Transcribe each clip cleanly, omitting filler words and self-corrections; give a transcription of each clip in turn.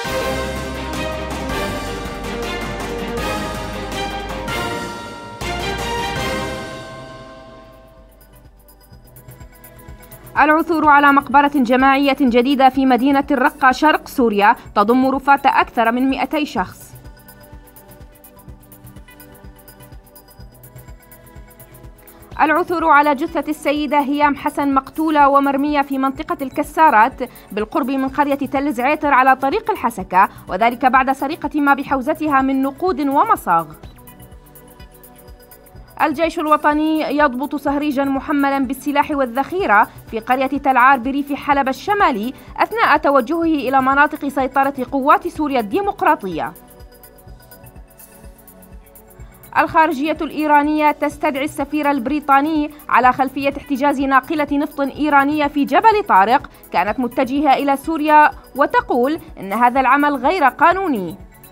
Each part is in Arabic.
العثور على مقبرة جماعية جديدة في مدينة الرقة شرق سوريا تضم رفات أكثر من 200 شخص. العثور على جثة السيدة هيام حسن مقتولة ومرمية في منطقة الكسارات بالقرب من قرية تل زعيتر على طريق الحسكة، وذلك بعد سرقة ما بحوزتها من نقود ومصاغ. الجيش الوطني يضبط سهريجا محملا بالسلاح والذخيرة في قرية تلعار بريف حلب الشمالي أثناء توجهه إلى مناطق سيطرة قوات سوريا الديمقراطية. الخارجية الإيرانية تستدعي السفير البريطاني على خلفية احتجاز ناقلة نفط إيرانية في جبل طارق كانت متجهة إلى سوريا، وتقول إن هذا العمل غير قانوني.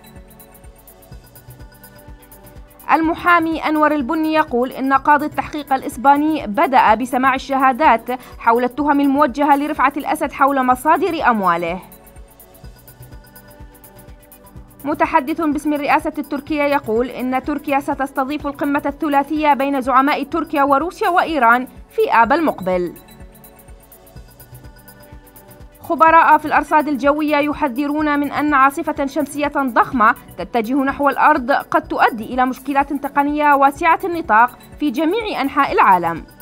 المحامي أنور البني يقول إن قاضي التحقيق الإسباني بدأ بسماع الشهادات حول التهم الموجهة لرفعت الأسد حول مصادر أمواله. متحدث باسم الرئاسة التركية يقول إن تركيا ستستضيف القمة الثلاثية بين زعماء تركيا وروسيا وإيران في آب المقبل. خبراء في الأرصاد الجوية يحذرون من أن عاصفة شمسية ضخمة تتجه نحو الأرض قد تؤدي إلى مشكلات تقنية واسعة النطاق في جميع أنحاء العالم.